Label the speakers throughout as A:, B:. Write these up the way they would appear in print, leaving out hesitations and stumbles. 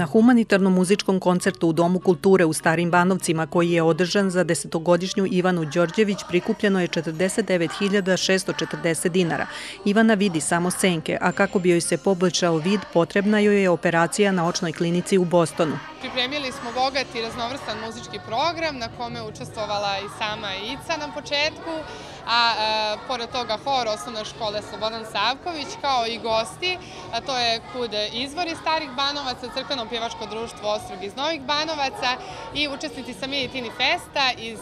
A: Na humanitarnom muzičkom koncertu u Domu kulture u Starim Banovcima, koji je održan za 10-godišnju Ivanu Đorđević, prikupljeno je 49.640 dinara. Ivana vidi samo senke, a kako bi joj se poboljšao vid, potrebna joj je operacija na očnoj klinici u Bostonu.
B: Pripremili smo bogat i raznovrstan muzički program na kome je učestvovala i sama Ica na početku, a pored toga hor osnovne škole Slobodan Savković, kao i gosti, a to je KUD Izvor iz Starih Banovaca, Crkveno pjevačko društvo Ostrog iz Novih Banovaca i učesnici sa Mini Tini Festa iz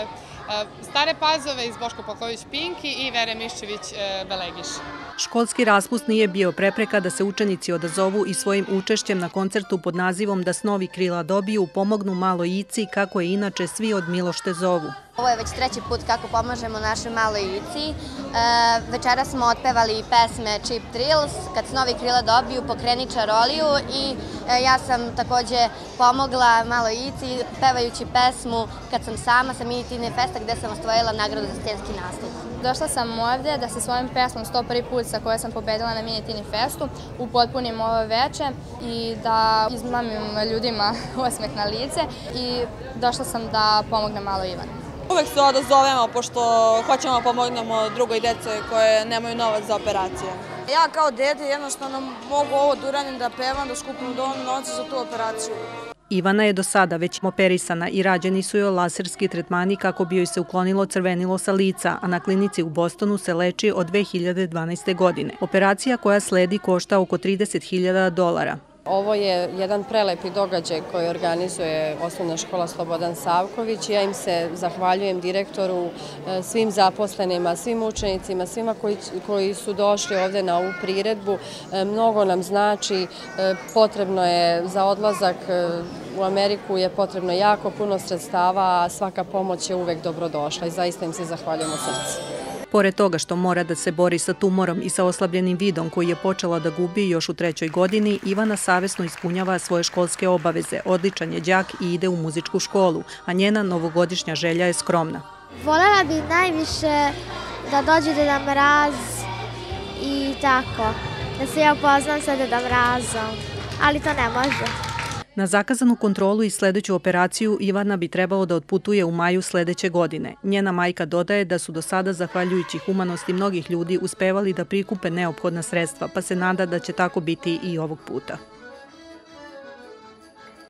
B: Stare Pazove, iz Boško Popović Pinki i Vere Miščević Belegiš.
A: Školski raspust nije bio prepreka da se učenici odazovu i svojim učešćem na koncertu pod nazivom Da snovi krila dobiju pomognu maloj Ici, kako je inače svi od Milošte zovu.
C: Ovo je već treći put kako pomažemo našoj maloj Ici. Večera smo otpevali pesme Cheap Thrills, Kad snovi krila dobiju, Pokreni čaroliju i ja sam također pomogla maloj Ici pevajući pesmu Kad sam sama sa Mini Tine Festa, gde sam osvojila nagradu za scenski nastup.
D: Došla sam ovdje da sa svojim pesmom 101. put sa kojoj sam pobedila na Mini Tini Festu upotpunim ovo veče i da izmamim ljudima osmeh na lice i došla sam da pomognem malo Ivanu.
E: Uvek se odazovemo pošto hoćemo da pomognemo drugoj dece koje nemaju novac za operacije.
F: Ja kao dete jednostavno mogu ovo da uradim, da pevam, da skupim dovoljno novca za tu operaciju.
A: Ivana je do sada već operisana i rađeni su joj laserski tretmani kako bi joj se uklonilo crvenilo sa lica, a na klinici u Bostonu se leči od 2012. godine. Operacija koja sledi košta oko $30.000.
G: Ovo je jedan prelepi događaj koji organizuje osnovna škola Slobodan Savković. Ja im se zahvaljujem direktoru, svim zaposlenima, svim učenicima, svima koji su došli ovdje na ovu priredbu. Mnogo nam znači, potrebno je za odlazak u Ameriku je potrebno jako puno sredstava, a svaka pomoć je uvek dobrodošla i zaista im se zahvaljujem od srca.
A: Pored toga što mora da se bori sa tumorom i sa oslabljenim vidom koji je počela da gubi još u 3. godini, Ivana savesno ispunjava svoje školske obaveze, odličan je đak i ide u muzičku školu, a njena novogodišnja želja je skromna.
H: Voljela bi najviše da dođe Deda Mraz i tako, da se ja upoznam sa Deda Mrazom, ali to ne može.
A: Na zakazanu kontrolu i sledeću operaciju Ivana bi trebalo da otputuje u maju sledeće godine. Njena majka dodaje da su do sada, zahvaljujući humanosti mnogih ljudi, uspevali da prikupe neophodna sredstva, pa se nada da će tako biti i ovog puta.